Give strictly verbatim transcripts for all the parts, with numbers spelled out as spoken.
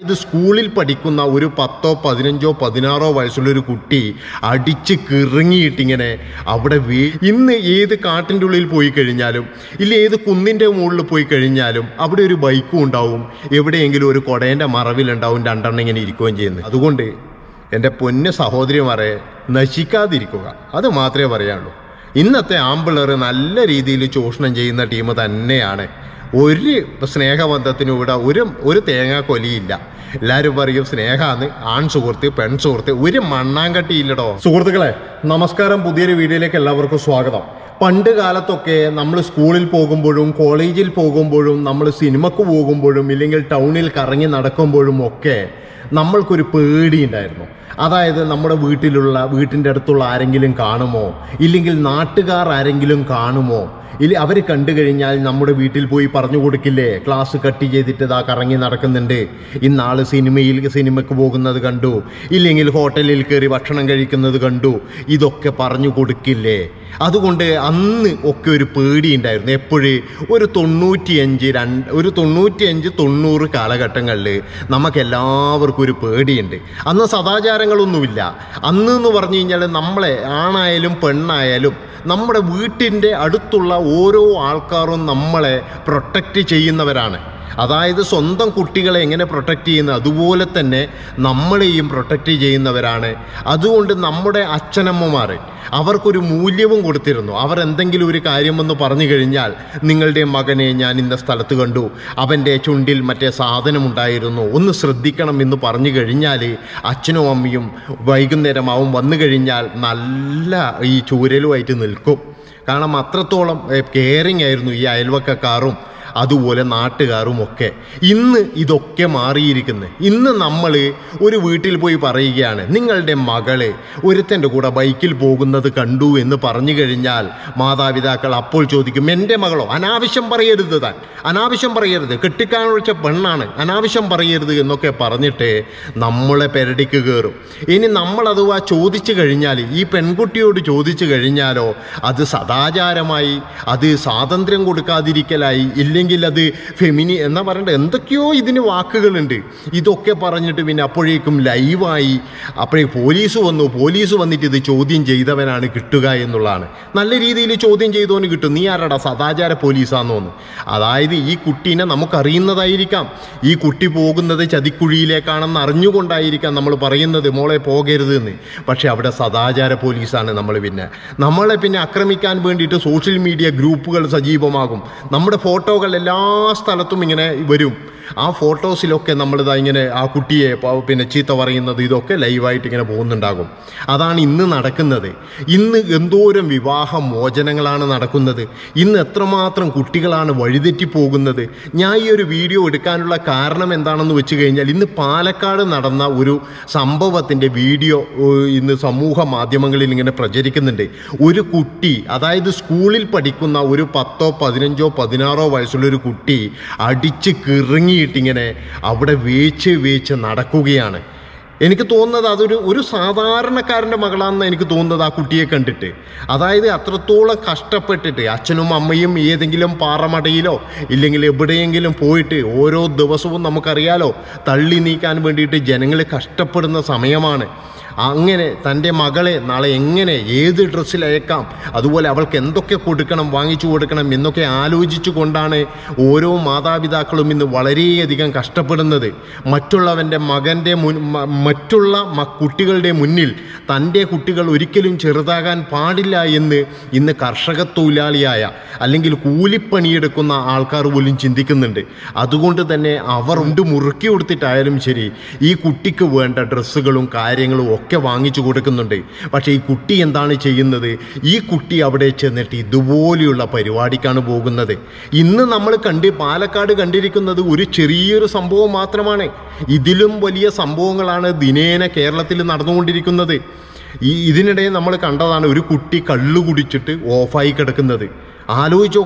ഇത് സ്കൂളിൽ പഠിക്കുന്ന ഒരു പത്തോ പതിനഞ്ചോ പതിനാറോ വയസ്സുള്ളൊരു കുട്ടി അടിച്ച് കിറങ്ങിയിട്ടിങ്ങനെ അവിടെ വീ ഇന്ന് ഏത് കാട്ടിൻ്റെ ഉള്ളിൽ പോയി കഴിഞ്ഞാലും ഇല്ല ഏത് കുന്നിൻ്റെ മുകളിൽ പോയി കഴിഞ്ഞാലും അവിടെ ഒരു ബൈക്കും ഉണ്ടാവും, എവിടെയെങ്കിലും ഒരു കൊടേൻ്റെ മറവിലുണ്ടാവും രണ്ടെണ്ണം ഇങ്ങനെ ഇരിക്കുകയും ചെയ്യുന്നത്. അതുകൊണ്ട് എൻ്റെ പൊന്ന് സഹോദരിമാരെ, നശിക്കാതിരിക്കുക, അത് മാത്രമേ പറയാനുള്ളൂ. ഇന്നത്തെ ആമ്പിളർ നല്ല രീതിയിൽ ചൂഷണം ചെയ്യുന്ന ടീം തന്നെയാണ്. ഒരു സ്നേഹബന്ധത്തിനും ഇവിടെ ഒരു ഒരു തേങ്ങാക്കൊലിയില്ല. എല്ലാവരും പറയും സ്നേഹമാണ്, ആൺ സുഹൃത്ത് പെൺ സുഹൃത്ത്, ഒരു മണ്ണാങ്കട്ടിയില്ലടോ. സുഹൃത്തുക്കളെ നമസ്കാരം, പുതിയൊരു വീഡിയോയിലേക്ക് എല്ലാവർക്കും സ്വാഗതം. പണ്ട് കാലത്തൊക്കെ നമ്മൾ സ്കൂളിൽ പോകുമ്പോഴും കോളേജിൽ പോകുമ്പോഴും നമ്മൾ സിനിമക്ക് പോകുമ്പോഴും ഇല്ലെങ്കിൽ ടൗണിൽ കറങ്ങി നടക്കുമ്പോഴും ഒക്കെ നമ്മൾക്കൊരു പേടിയുണ്ടായിരുന്നു. അതായത് നമ്മുടെ വീട്ടിലുള്ള വീട്ടിൻ്റെ അടുത്തുള്ള ആരെങ്കിലും കാണുമോ, ഇല്ലെങ്കിൽ നാട്ടുകാർ ആരെങ്കിലും കാണുമോ, ഇല്ല അവർ കണ്ടു കഴിഞ്ഞാൽ നമ്മുടെ വീട്ടിൽ പോയി പറഞ്ഞു കൊടുക്കില്ലേ, ക്ലാസ് കട്ട് ചെയ്തിട്ട് ഇതാ കറങ്ങി നടക്കുന്നുണ്ട്, ഇന്നാൾ സിനിമയിൽ സിനിമയ്ക്ക് പോകുന്നത് കണ്ടു, ഇല്ലെങ്കിൽ ഹോട്ടലിൽ കയറി ഭക്ഷണം കഴിക്കുന്നത് കണ്ടു, ഇതൊക്കെ പറഞ്ഞു കൊടുക്കില്ലേ? അതുകൊണ്ട് അന്ന് ഒക്കെ ഒരു പേടിയുണ്ടായിരുന്നു. എപ്പോഴും ഒരു തൊണ്ണൂറ്റിയഞ്ച് രണ്ട് ഒരു തൊണ്ണൂറ്റിയഞ്ച് തൊണ്ണൂറ് കാലഘട്ടങ്ങളിൽ നമുക്കെല്ലാവർക്കും ഒരു പേടിയുണ്ട്. അന്ന് സദാചാരങ്ങളൊന്നുമില്ല. അന്ന് എന്ന് പറഞ്ഞു കഴിഞ്ഞാൽ നമ്മളെ ആണായാലും പെണ്ണായാലും നമ്മുടെ വീട്ടിൻ്റെ അടുത്തുള്ള ഓരോ ആൾക്കാരും നമ്മളെ പ്രൊട്ടക്റ്റ് ചെയ്യുന്നവരാണ്. അതായത് സ്വന്തം കുട്ടികളെ എങ്ങനെ പ്രൊട്ടക്റ്റ് ചെയ്യുന്നത് അതുപോലെ തന്നെ നമ്മളെയും പ്രൊട്ടക്റ്റ് ചെയ്യുന്നവരാണ്. അതുകൊണ്ട് നമ്മുടെ അച്ഛനമ്മമാർ അവർക്കൊരു മൂല്യവും കൊടുത്തിരുന്നു. അവർ എന്തെങ്കിലും ഒരു കാര്യമെന്ന് പറഞ്ഞു കഴിഞ്ഞാൽ, നിങ്ങളുടെ മകനെ ഞാൻ ഇന്ന സ്ഥലത്ത് കണ്ടു, അവൻ്റെ ചുണ്ടിൽ മറ്റേ സാധനമുണ്ടായിരുന്നു, ഒന്ന് ശ്രദ്ധിക്കണം എന്ന് പറഞ്ഞു കഴിഞ്ഞാൽ അച്ഛനും അമ്മയും വൈകുന്നേരമാവും വന്നു കഴിഞ്ഞാൽ നല്ല ഈ ചൂരലുമായിട്ട് നിൽക്കും. കാരണം അത്രത്തോളം കെയറിങ് ആയിരുന്നു ഈ അയൽവക്കക്കാരും അതുപോലെ നാട്ടുകാരും ഒക്കെ. ഇന്ന് ഇതൊക്കെ മാറിയിരിക്കുന്നു. ഇന്ന് നമ്മൾ ഒരു വീട്ടിൽ പോയി പറയുകയാണ്, നിങ്ങളുടെ മകള് ഒരുത്തൻ്റെ കൂടെ ബൈക്കിൽ പോകുന്നത് കണ്ടു എന്ന് പറഞ്ഞു കഴിഞ്ഞാൽ മാതാപിതാക്കൾ അപ്പോൾ ചോദിക്കും, എൻ്റെ മകളോ? അനാവശ്യം പറയരുത്, താൻ അനാവശ്യം പറയരുത്, കെട്ടിക്കാണൊഴിച്ച പെണ്ണാണ്, അനാവശ്യം പറയരുത് എന്നൊക്കെ പറഞ്ഞിട്ട് നമ്മളെ പെരടിക്ക് കയറും. ഇനി നമ്മളതുവാ ചോദിച്ചു കഴിഞ്ഞാൽ, ഈ പെൺകുട്ടിയോട് ചോദിച്ചു കഴിഞ്ഞാലോ അത് സദാചാരമായി, അത് സ്വാതന്ത്ര്യം കൊടുക്കാതിരിക്കലായി, ഇല്ലെങ്കിൽ അത് ഫെമിനി എന്നാ പറയണ്ടത്, എന്തൊക്കെയോ ഇതിന് വാക്കുകളുണ്ട്. ഇതൊക്കെ പറഞ്ഞിട്ട് പിന്നെ അപ്പോഴേക്കും ലൈവായി അപ്പോഴേ പോലീസ് വന്നു. പോലീസ് വന്നിട്ട് ഇത് ചോദ്യം ചെയ്തവനാണ് കിട്ടുക എന്നുള്ളതാണ്. നല്ല രീതിയിൽ ചോദ്യം ചെയ്തവന് കിട്ടും. നീ ആരാടാ, സദാചാര പോലീസാന്നോന്ന്. അതായത് ഈ കുട്ടീനെ നമുക്കറിയുന്നതായിരിക്കാം, ഈ കുട്ടി പോകുന്നത് ചതിക്കുഴിയിലേക്കാണെന്ന് അറിഞ്ഞുകൊണ്ടായിരിക്കാം നമ്മൾ പറയുന്നത് മോളെ പോകരുത് എന്ന്. പക്ഷെ അവിടെ സദാചാര പോലീസാണ്. നമ്മൾ പിന്നെ നമ്മളെ പിന്നെ ആക്രമിക്കാൻ വേണ്ടിയിട്ട് സോഷ്യൽ മീഡിയ ഗ്രൂപ്പുകൾ സജീവമാകും. നമ്മുടെ ഫോട്ടോകൾ എല്ലാ സ്ഥലത്തും ഇങ്ങനെ വരും. ആ ഫോട്ടോസിലൊക്കെ നമ്മളിതാ ഇങ്ങനെ ആ കുട്ടിയെ പിന്നെ ചീത്ത പറയുന്നത് ഇതൊക്കെ ലൈവായിട്ട് ഇങ്ങനെ പോകുന്നുണ്ടാകും. അതാണ് ഇന്ന് നടക്കുന്നത്. ഇന്ന് എന്തോരം വിവാഹ മോചനങ്ങളാണ് നടക്കുന്നത്. ഇന്ന് എത്രമാത്രം കുട്ടികളാണ് വഴിതെറ്റി പോകുന്നത്. ഞാൻ ഈ ഒരു വീഡിയോ എടുക്കാനുള്ള കാരണം എന്താണെന്ന് വെച്ച് കഴിഞ്ഞാൽ, ഇന്ന് പാലക്കാട് നടന്ന ഒരു സംഭവത്തിൻ്റെ വീഡിയോ ഇന്ന് സമൂഹ മാധ്യമങ്ങളിൽ ഇങ്ങനെ പ്രചരിക്കുന്നുണ്ട്. ഒരു കുട്ടി, അതായത് സ്കൂളിൽ പഠിക്കുന്ന ഒരു പത്തോ പതിനഞ്ചോ പതിനാറോ വയസ്സുള്ളൊരു കുട്ടി അടിച്ച് കിറങ്ങി ിങ്ങനെ അവിടെ വേച്ച് വേച്ച് നടക്കുകയാണ്. എനിക്ക് തോന്നുന്നത് അതൊരു ഒരു സാധാരണക്കാരൻ്റെ മകളാണെന്ന് എനിക്ക് തോന്നുന്നത് ആ കുട്ടിയെ കണ്ടിട്ട്. അതായത് അത്രത്തോളം കഷ്ടപ്പെട്ടിട്ട് അച്ഛനും അമ്മയും ഏതെങ്കിലും പാറമടയിലോ ഇല്ലെങ്കിൽ എവിടെയെങ്കിലും പോയിട്ട് ഓരോ ദിവസവും നമുക്കറിയാലോ തള്ളി നീക്കാൻ വേണ്ടിയിട്ട് ജനങ്ങൾ കഷ്ടപ്പെടുന്ന സമയമാണ്. അങ്ങനെ തൻ്റെ മകളെ നാളെ എങ്ങനെ ഏത് ഡ്രസ്സിൽ അയക്കാം, അതുപോലെ അവൾക്ക് എന്തൊക്കെ കൊടുക്കണം, വാങ്ങിച്ചു കൊടുക്കണം എന്നൊക്കെ ആലോചിച്ചു കൊണ്ടാണ് ഓരോ മാതാപിതാക്കളും ഇന്ന് വളരെയധികം കഷ്ടപ്പെടുന്നത്. മറ്റുള്ളവൻ്റെ മകൻ്റെ മുൻ മറ്റുള്ള കുട്ടികളുടെ മുന്നിൽ തൻ്റെ കുട്ടികൾ ഒരിക്കലും ചെറുതാകാൻ പാടില്ല എന്ന് ഇന്ന് കർഷക തൊഴിലാളിയായ അല്ലെങ്കിൽ കൂലിപ്പണിയെടുക്കുന്ന ആൾക്കാർ പോലും ചിന്തിക്കുന്നുണ്ട്. അതുകൊണ്ട് തന്നെ അവർ ഉണ്ട് മുറുക്കി കൊടുത്തിട്ടായാലും ശരി ഈ കുട്ടിക്ക് വേണ്ട ഡ്രസ്സുകളും കാര്യങ്ങളും ഒക്കെ വാങ്ങിച്ചു കൊടുക്കുന്നുണ്ട്. പക്ഷേ ഈ കുട്ടി എന്താണ് ചെയ്യുന്നത്? ഈ കുട്ടി അവിടെ ചെന്നിട്ട് ഇതുപോലെയുള്ള പരിപാടിക്കാണ് പോകുന്നത്. ഇന്ന് നമ്മൾ കണ്ട് പാലക്കാട് കണ്ടിരിക്കുന്നത് ഒരു ചെറിയൊരു സംഭവം മാത്രമാണ്. ഇതിലും വലിയ സംഭവങ്ങളാണ് ദിനേന കേരളത്തിൽ നടന്നുകൊണ്ടിരിക്കുന്നത്. ഈ ഇതിനിടെ നമ്മൾ കണ്ടതാണ് ഒരു കുട്ടി കള്ളു കുടിച്ചിട്ട് ഓഫായി കിടക്കുന്നത്. ആലോചിച്ച് നോക്കണം.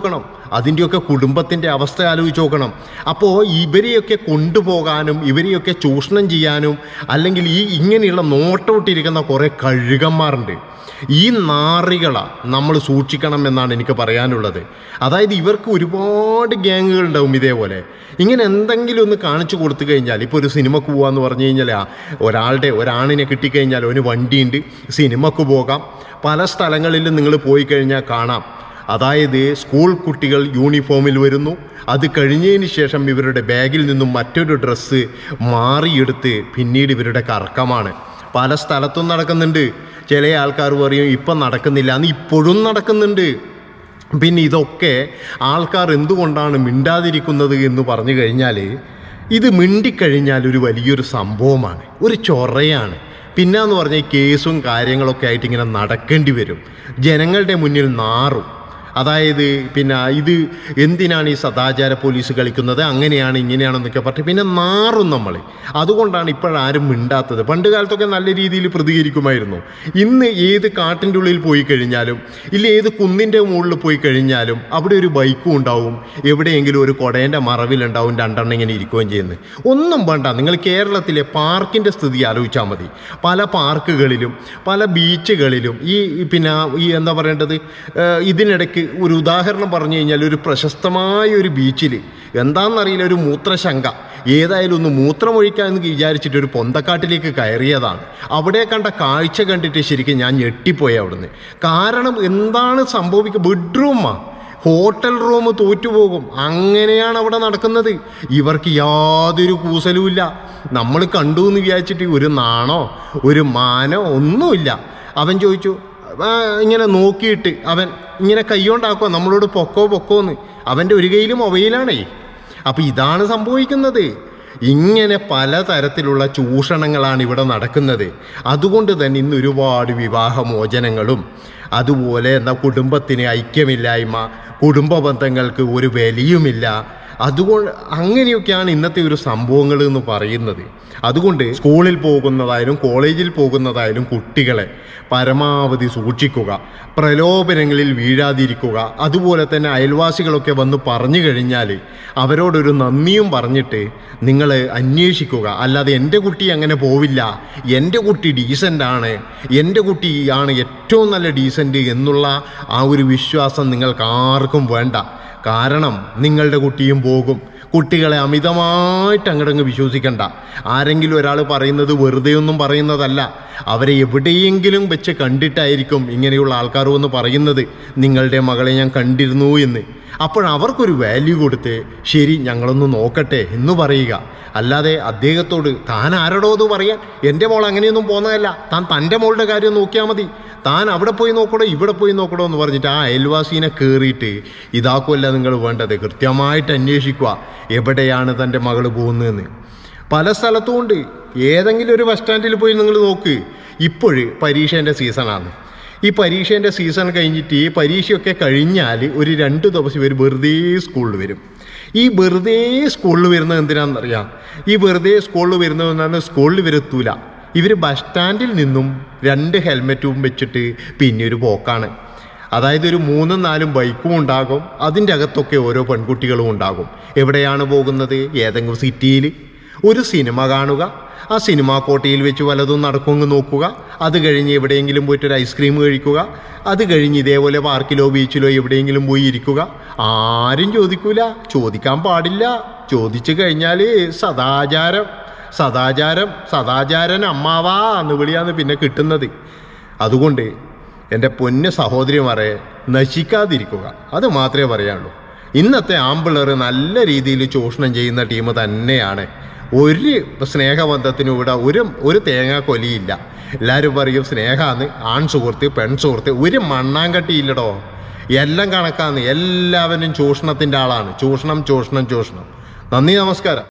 അതിൻ്റെയൊക്കെ കുടുംബത്തിൻ്റെ അവസ്ഥ ആലോചിച്ച് നോക്കണം. അപ്പോൾ ഇവരെയൊക്കെ കൊണ്ടുപോകാനും ഇവരെയൊക്കെ ചൂഷണം ചെയ്യാനും അല്ലെങ്കിൽ ഈ ഇങ്ങനെയുള്ള നോട്ടമിട്ടിരിക്കുന്ന കുറേ കഴുകന്മാരുണ്ട്. ഈ നാറികളാ നമ്മൾ സൂക്ഷിക്കണം എന്നാണ് എനിക്ക് പറയാനുള്ളത്. അതായത് ഇവർക്ക് ഒരുപാട് ഗ്യാങ്ങുകൾ ഉണ്ടാവും ഇതേപോലെ. ഇങ്ങനെ എന്തെങ്കിലും ഒന്ന് കാണിച്ചു കൊടുത്തു കഴിഞ്ഞാൽ, ഇപ്പോൾ ഒരു സിനിമക്ക് പോകാമെന്ന് പറഞ്ഞു കഴിഞ്ഞാൽ ഒരാളുടെ ഒരാണിനെ കിട്ടിക്കഴിഞ്ഞാൽ ഒരു വണ്ടിയുണ്ട്, സിനിമക്ക് പോകാം. പല സ്ഥലങ്ങളിലും നിങ്ങൾ പോയി കഴിഞ്ഞാൽ കാണാം. അതായത് സ്കൂൾ കുട്ടികൾ യൂണിഫോമിൽ വരുന്നു, അത് കഴിഞ്ഞതിന് ശേഷം ഇവരുടെ ബാഗിൽ നിന്നും മറ്റൊരു ഡ്രസ്സ് മാറിയെടുത്ത് പിന്നീട് ഇവരുടെ കറക്കമാണ്. പല സ്ഥലത്തും നടക്കുന്നുണ്ട്. ചില ആൾക്കാർ പറയും ഇപ്പം നടക്കുന്നില്ല എന്ന്, ഇപ്പോഴും നടക്കുന്നുണ്ട്. പിന്നെ ഇതൊക്കെ ആൾക്കാർ എന്തുകൊണ്ടാണ് മിണ്ടാതിരിക്കുന്നത് എന്ന് പറഞ്ഞു കഴിഞ്ഞാൽ, ഇത് മിണ്ടിക്കഴിഞ്ഞാൽ ഒരു വലിയൊരു സംഭവമാണ്, ഒരു ചൊറയാണ്. പിന്നെന്ന് പറഞ്ഞാൽ കേസും കാര്യങ്ങളൊക്കെ ആയിട്ട് ഇങ്ങനെ നടക്കേണ്ടി വരും, ജനങ്ങളുടെ മുന്നിൽ നാറും. അതായത് പിന്നെ ഇത് എന്തിനാണ് ഈ സദാചാര പോലീസ് കളിക്കുന്നത്, അങ്ങനെയാണ് ഇങ്ങനെയാണെന്നൊക്കെ പറഞ്ഞ് പിന്നെ നാറും നമ്മൾ. അതുകൊണ്ടാണ് ഇപ്പോഴാരും മിണ്ടാത്തത്. പണ്ട് കാലത്തൊക്കെ നല്ല രീതിയിൽ പ്രതികരിക്കുമായിരുന്നു. ഇന്ന് ഏത് കാട്ടിൻ്റെ ഉള്ളിൽ പോയി കഴിഞ്ഞാലും ഇല്ല ഏത് കുന്നിൻ്റെ മുകളിൽ പോയി കഴിഞ്ഞാലും അവിടെ ഒരു ബൈക്കും ഉണ്ടാവും, എവിടെയെങ്കിലും ഒരു കൊടേൻ്റെ മറവിലുണ്ടാവും രണ്ടെണ്ണം ഇങ്ങനെ ഇരിക്കുകയും ചെയ്യുന്നത്. ഒന്നും വേണ്ട, നിങ്ങൾ കേരളത്തിലെ പാർക്കിൻ്റെ സ്ഥിതി ആലോചിച്ചാൽ മതി. പല പാർക്കുകളിലും പല ബീച്ചുകളിലും ഈ പിന്നെ ഈ എന്താ പറയേണ്ടത്, ഇതിനിടയ്ക്ക് ഒരു ഉദാഹരണം പറഞ്ഞു കഴിഞ്ഞാൽ ഒരു പ്രശസ്തമായ ഒരു ബീച്ചിൽ എന്താണെന്നറിയില്ല ഒരു മൂത്രശങ്ക, ഏതായാലും ഒന്ന് മൂത്രമൊഴിക്കാമെന്ന് വിചാരിച്ചിട്ട് ഒരു പൊന്തക്കാട്ടിലേക്ക് കയറിയതാണ്. അവിടെ കണ്ട കാഴ്ച കണ്ടിട്ട് ശരിക്കും ഞാൻ ഞെട്ടിപ്പോയി അവിടുന്ന്. കാരണം എന്താണ് സംഭവിക്കുക, ബെഡ്റൂമാ, ഹോട്ടൽ റൂം തോറ്റുപോകും. അങ്ങനെയാണ് അവിടെ നടക്കുന്നത്. ഇവർക്ക് യാതൊരു കൂസലുമില്ല. നമ്മൾ കണ്ടു എന്ന് വിചാരിച്ചിട്ട് ഒരു നാണോ ഒരു മാനോ ഒന്നുമില്ല. അവൻ ചോദിച്ചു, ഇങ്ങനെ നോക്കിയിട്ട് അവൻ ഇങ്ങനെ കൈകൊണ്ടാക്കുക നമ്മളോട് പൊക്കോ പൊക്കോന്ന്. അവൻ്റെ ഒരു കയ്യിൽ മൊബൈലാണേ. അപ്പം ഇതാണ് സംഭവിക്കുന്നത്. ഇങ്ങനെ പലതരത്തിലുള്ള ചൂഷണങ്ങളാണ് ഇവിടെ നടക്കുന്നത്. അതുകൊണ്ട് തന്നെ ഇന്ന് ഒരുപാട് വിവാഹമോചനങ്ങളും അതുപോലെ എന്താ കുടുംബത്തിന് ഐക്യമില്ലായ്മ, കുടുംബ ബന്ധങ്ങൾക്ക് ഒരു വിലയുമില്ല. അതുകൊണ്ട് അങ്ങനെയൊക്കെയാണ് ഇന്നത്തെ ഒരു സംഭവങ്ങൾ എന്ന് പറയുന്നത്. അതുകൊണ്ട് സ്കൂളിൽ പോകുന്നതായാലും കോളേജിൽ പോകുന്നതായാലും കുട്ടികളെ പരമാവധി സൂക്ഷിക്കുക, പ്രലോഭനങ്ങളിൽ വീഴാതിരിക്കുക. അതുപോലെ തന്നെ അയൽവാസികളൊക്കെ വന്ന് പറഞ്ഞു കഴിഞ്ഞാൽ അവരോടൊരു നന്ദിയും പറഞ്ഞിട്ട് നിങ്ങൾ അന്വേഷിക്കുക. അല്ലാതെ എൻ്റെ കുട്ടി അങ്ങനെ പോവില്ല, എൻ്റെ കുട്ടി ഡീസൻ്റാണ്, എൻ്റെ കുട്ടിയാണ് ഏറ്റവും നല്ല ഡീസൻ്റ് എന്നുള്ള ആ ഒരു വിശ്വാസം നിങ്ങൾക്ക് ആർക്കും വേണ്ട. കാരണം നിങ്ങളുടെ കുട്ടിയും പോകും. കുട്ടികളെ അമിതമായിട്ട് അങ്ങടങ്ങ് വിശ്വസിക്കണ്ട. ആരെങ്കിലും ഒരാൾ പറയുന്നത് വെറുതെ ഒന്നും പറയുന്നതല്ല. അവരെ എവിടെയെങ്കിലും വെച്ച് കണ്ടിട്ടായിരിക്കും ഇങ്ങനെയുള്ള ആൾക്കാർ വന്ന് പറയുന്നത് നിങ്ങളുടെ മകളെ ഞാൻ കണ്ടിരുന്നു എന്ന്. അപ്പോഴവർക്കൊരു വാല്യൂ കൊടുത്ത് ശരി ഞങ്ങളൊന്ന് നോക്കട്ടെ എന്ന് പറയുക. അല്ലാതെ അദ്ദേഹത്തോട് താൻ ആരോടോ അത് പറയാൻ, എൻ്റെ മോൾ അങ്ങനെയൊന്നും പോകുന്നതല്ല, താൻ തൻ്റെ മോളുടെ കാര്യം നോക്കിയാൽ മതി, താൻ അവിടെ പോയി നോക്കണോ ഇവിടെ പോയി നോക്കണോ എന്ന് പറഞ്ഞിട്ട് ആ അയൽവാസീനെ കയറിയിട്ട് ഇതാക്കുമല്ല നിങ്ങൾ വേണ്ടത്. കൃത്യമായിട്ട് അന്വേഷിക്കുക എവിടെയാണ് തൻ്റെ മകൾ പോകുന്നതെന്ന്. പല സ്ഥലത്തും ഉണ്ട്. ഏതെങ്കിലും ഒരു ബസ് സ്റ്റാൻഡിൽ പോയി നിങ്ങൾ നോക്ക്. ഇപ്പോൾ പരീക്ഷേൻ്റെ സീസണാണ്. ഈ പരീക്ഷേൻ്റെ സീസൺ കഴിഞ്ഞിട്ട് ഈ പരീക്ഷയൊക്കെ കഴിഞ്ഞാൽ ഒരു രണ്ട് ദിവസം ഇവർ വെറുതെ സ്കൂളിൽ വരും. ഈ വെറുതെ സ്കൂളിൽ വരുന്നത് എന്തിനാണെന്നറിയാം? ഈ വെറുതെ സ്കൂളിൽ വരുന്നതെന്നാണ് സ്കൂളിൽ ഇവരെത്തൂല. ഇവർ ബസ് സ്റ്റാൻഡിൽ നിന്നും രണ്ട് ഹെൽമെറ്റും വെച്ചിട്ട് പിന്നെ ഒരു പോക്കാണ്. അതായത് ഒരു മൂന്നും നാലും ബൈക്കും ഉണ്ടാകും, അതിൻ്റെ അകത്തൊക്കെ ഓരോ പെൺകുട്ടികളും ഉണ്ടാകും. എവിടെയാണ് പോകുന്നത്? ഏതെങ്കിലും സിറ്റിയിൽ ഒരു സിനിമ കാണുക, ആ സിനിമാ കോട്ടയിൽ വെച്ച് വല്ലതും നടക്കുമെന്ന് നോക്കുക, അത് കഴിഞ്ഞ് എവിടെയെങ്കിലും പോയിട്ടൊരു ഐസ്ക്രീം കഴിക്കുക, അത് കഴിഞ്ഞ് ഇതേപോലെ പാർക്കിലോ ബീച്ചിലോ എവിടെയെങ്കിലും പോയി ഇരിക്കുക. ആരും ചോദിക്കൂല, ചോദിക്കാൻ പാടില്ല. ചോദിച്ചു കഴിഞ്ഞാൽ സദാചാരം സദാചാരം സദാചാരൻ അമ്മാവാ എന്ന് വിളിയാണ് പിന്നെ കിട്ടുന്നത്. അതുകൊണ്ട് എൻ്റെ പൊന്ന് സഹോദരിമാരെ നശിക്കാതിരിക്കുക, അത് മാത്രമേ പറയാനുള്ളൂ. ഇന്നത്തെ ആമ്പിളർ നല്ല രീതിയിൽ ചൂഷണം ചെയ്യുന്ന ടീം തന്നെയാണ്. ഒരു സ്നേഹബന്ധത്തിനും ഇവിടെ ഒരു ഒരു തേങ്ങാ കൊലിയില്ല. എല്ലാവരും പറയും സ്നേഹമാണ്, ആൺ സുഹൃത്ത് പെൺ സുഹൃത്ത്, ഒരു മണ്ണാങ്കട്ടിയില്ലടോ. എല്ലാം കണക്കാന്ന്. എല്ലാവരും ചൂഷണത്തിൻ്റെ ആളാണ്. ചൂഷണം ചൂഷണം ചൂഷണം. നന്ദി, നമസ്കാരം.